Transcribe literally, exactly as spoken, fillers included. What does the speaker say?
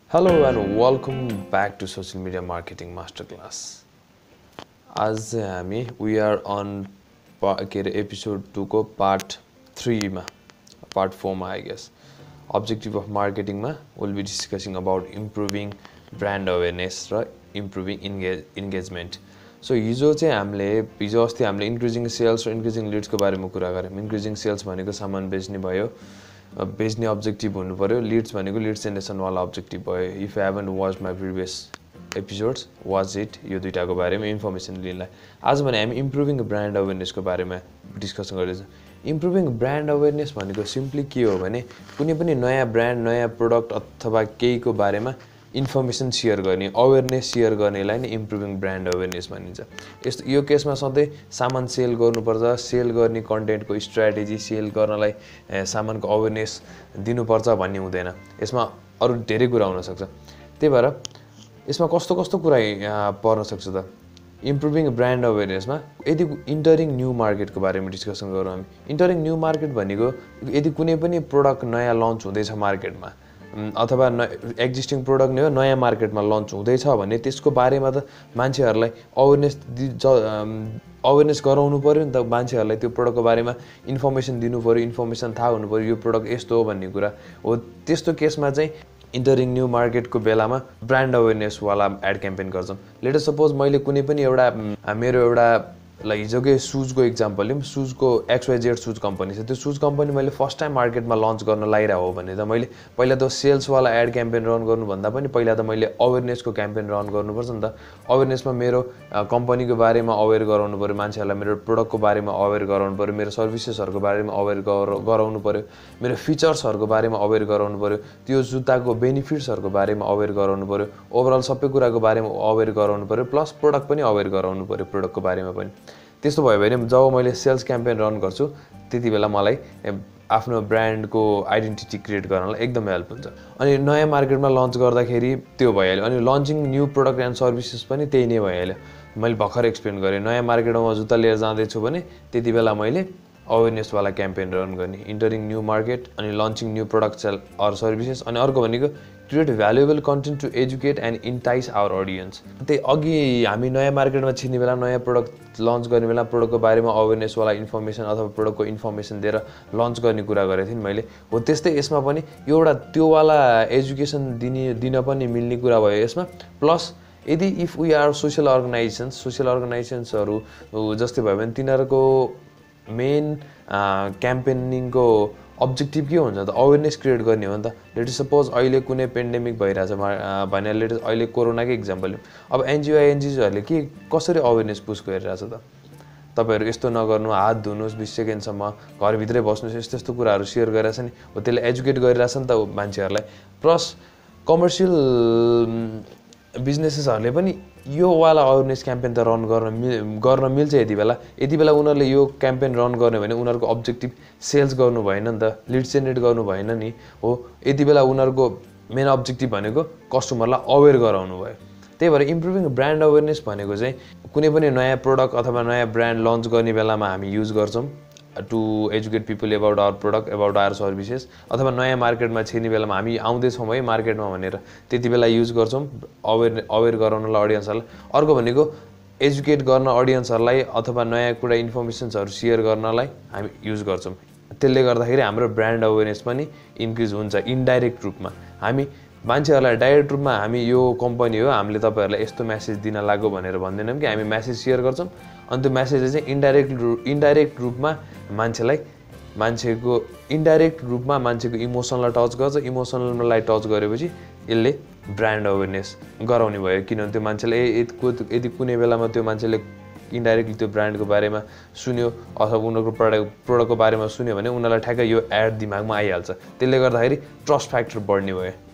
Hello and welcome back to Social Media Marketing Masterclass. आज चाहिँ हामी we are on के अरे episode two को part three मा part four मा I guess. Objective of marketing मा we'll be discussing about improving brand awareness र improving engage, engagement. So हिजो चाहिँ हामीले हिजो अस्ति हामीले increasing sales र increasing leads को बारेमा कुरा गर्यौं. Increasing sales भनेको सामान बेच्ने भयो. बेच्ने अब्जेक्टिभ हुनु पर्यो लीड्स भनेको लीड जेनेरेसन वाला अब्जेक्टिभ भयो if you haven't watched my previous episodes watch it यो दुईटाको बारेमा इन्फर्मेसन लिनलाई आज भने हामी इम्प्रुभिङ ब्रान्ड अवेरनेसको बारेमा डिस्कसन गर्दैछौँ इम्प्रुभिङ ब्रान्ड अवेरनेस भनेको सिम्पली के हो भने कुनै पनि नयाँ ब्रान्ड नयाँ प्रोडक्ट अथवा केहीको बारेमा इन्फर्मेसन शेयर गर्ने अवेरनेस शेयर गर्नेलाई नै इम्प्रुभिङ ब्रान्ड अवेरनेस भनिन्छ यस्तो यो केसमा सधैँ सामान सेल गर्नुपर्छ सेल गर्ने कन्टेन्टको स्ट्र्याटेजी सेल गर्नलाई सामानको अवेरनेस दिनुपर्छ भन्ने हुँदैन यसमा अरु धेरै कुरा हुन सक्छ त्यही भएर यसमा कस्तो कस्तो कुरा पर्न सक्छ त इम्प्रुभिङ ब्रान्ड अवेरनेसमा यदि इन्टरिङ न्यू मार्केटको बारेमा डिस्कसन गरौँ हामी इन्टरिङ न्यू मार्केट भनेको यदि कुनै पनि प्रोडक्ट नयाँ लन्च हुँदैछ मार्केटमा अथवा एक्जिस्टिङ प्रोडक्ट नै हो नयाँ मार्केटमा लन्च हुँदैछ भने त्यसको बारेमा त मान्छेहरूलाई अवेरनेस अवेरनेस गराउनु पर्यो नि त मान्छेहरूलाई त्यो प्रोडक्टको बारेमा इन्फर्मेसन दिनु पर्यो इन्फर्मेसन थाहा हुनु पर्यो यो प्रोडक्ट यस्तो हो भन्ने कुरा हो त्यस्तो केसमा चाहिँ इन्टरिङ न्यू मार्केटको बेलामा ब्रान्ड अवेरनेस वाला एड क्याम्पेन गर्छौँ लेट अस सपोज मैले कुनै पनि एउटा मेरो एउटा लाइक हिजोकै सुजको इक्जाम्पल लिउँ सुजको एक्सवाइजेड सुज कम्पनी छ त्यो सुज कम्पनी मैले फर्स्ट टाइम मार्केटमा लन्च गर्न लागिरहेको हो भने त मैले पहिला त सेल्सवाला एड क्याम्पेन रन गर्नुभन्दा पनि पहिला त मैले अवेरनेसको क्याम्पेन रन गर्नुपर्छ नि त अवेरनेसमा मेरो कम्पनीको बारेमा अवेर गराउनु पर्यो मान्छेहरूलाई मेरो प्रोडक्टको बारेमा अवेर गराउनु पर्यो मेरो सर्भिसेसहरूको बारेमा अवेर गराउनु पर्यो मेरो फिचर्सहरूको बारेमा अवेर गराउनु पर्यो त्यो जुत्ताको बेनिफिट्सहरूको बारेमा अवेर गराउनु पर्यो ओभरअल सबै कुराको बारेमा अवेर गराउनु पर्यो प्लस प्रोडक्ट पनि अवेर गराउनु पर्यो प्रोडक्टको बारेमा पनि त्यस्तो भयो भने जब मैले सेल्स क्याम्पेन रन गर्छु त्यति बेला मलाई आफ्नो ब्रान्डको आइडेन्टिटी क्रिएट गर्नलाई एकदमै हेल्प हुन्छ अनि नयाँ मार्केटमा लन्च गर्दाखेरि त्यो भइहाल्यो अनि launching new product and services पनि त्यही नै भइहाल्यो मैले भर्खर एक्सप्लेन गरेँ नयाँ मार्केटमा जुत्ता लिएर जाँदैछु भने त्यति बेला मैले अवेरनेसवाला क्याम्पेन रन गर्ने इन्टरिङ न्यू मार्केट अनि launching new product or services अनि अर्को भनेको create valuable content to educate and entice our audience त्यही अघि हामी नयाँ मार्केटमा छिर्ने बेला नयाँ प्रोडक्ट लन्च गर्ने बेला प्रोडक्टको बारेमा अवेरनेसवाला इन्फर्मेसन अथवा प्रोडक्टको इन्फर्मेसन दिएर लन्च गर्ने कुरा गरेको थिएँ मैले हो त्यस्तै यसमा पनि यो एउटा त्योवाला एजुकेसन दिने दिन पनि मिल्ने कुरा भयो यसमा प्लस यदि if we are social organisations social अर्गनाइजेसन्सहरू जस्तै भयो भने तिनीहरूको मेन क्याम्पेनिङको अब्जेक्टिभ के हुन्छ त अवेरनेस क्रिएट गर्ने हो नि त लेट सपोज अहिले कुनै पेन्डेमिक भइरहेछ भने लेट अहिले कोरोनाकै इक्जाम्पल अब एनजिओ एनजिओहरूले के कसरी अवेरनेस पुस गरिरहेछ त तपाईँहरू यस्तो नगर्नु हात धुनुहोस् बिस सेकेन्डसम्म घरभित्रै बस्नुहोस् यस्तो यस्तो कुराहरू सेयर गरिरहेछ नि हो त्यसले एजुकेट गरिरहेछ नि त मान्छेहरूलाई प्लस कमर्सियल बिजनेसेसहरूले पनि यो वाला अवेरनेस क्याम्पेन त रन गर्न मिल गर्न मिल्छ यति बेला यति बेला उनीहरूले यो क्याम्पेन रन गर्ने भने उनीहरूको अब्जेक्टिभ सेल्स गर्नु भएन नि त लिड जेनेरेट गर्नु भएन नि हो यति बेला उनीहरूको मेन अब्जेक्टिभ भनेको कस्टमरलाई अवेर गराउनु भयो त्यही भएर इम्प्रुभिङ ब्रान्ड अवेरनेस भनेको चाहिँ कुनै पनि नयाँ प्रोडक्ट अथवा नयाँ ब्रान्ड लन्च गर्ने बेलामा हामी युज गर्छौँ to educate people about our product about our services अथवा नयाँ मार्केटमा छिर्ने बेलामा हामी आउँदैछौँ है मार्केटमा भनेर त्यति बेला युज गर्छौँ अवेर अवेर गराउनलाई अडियन्सहरूलाई अर्को भनेको एजुकेट गर्न अडियन्सहरूलाई अथवा नयाँ कुरा इन्फर्मेसन्सहरू सेयर गर्नलाई हामी युज गर्छौँ त्यसले गर्दाखेरि हाम्रो ब्रान्ड अवेरनेस पनि इन्क्रिज हुन्छ इन्डाइरेक्ट रूपमा हामी मान्छेहरूलाई डाइरेक्ट रूपमा हामी यो कम्पनी हो हामीले तपाईँहरूलाई यस्तो मेसेज दिन लाग्यो भनेर भन्दैनौँ कि हामी मेसेज सेयर गर्छौँ अनि त्यो मेसेजले चाहिँ इन्डाइरेक्ट इन्डाइरेक्ट रूपमा मान्छेलाई मान्छेको इन्डाइरेक्ट रूपमा मान्छेको इमोसनलाई टच गर्छ इमोसनलाई टच गरेपछि यसले ब्रान्ड अवेरनेस गराउने भयो किनभने त्यो मान्छेले यदि कुनै बेलामा त्यो मान्छेले इन्डाइरेक्टली त्यो ब्रान्डको बारेमा सुन्यो अथवा उनीहरूको प्रोडक्ट प्रोडक्टको बारेमा सुन्यो भने उनीहरूलाई ठ्याक्कै यो एड दिमागमा आइहाल्छ त्यसले गर्दाखेरि ट्रस्ट फ्याक्टर बढ्ने भयो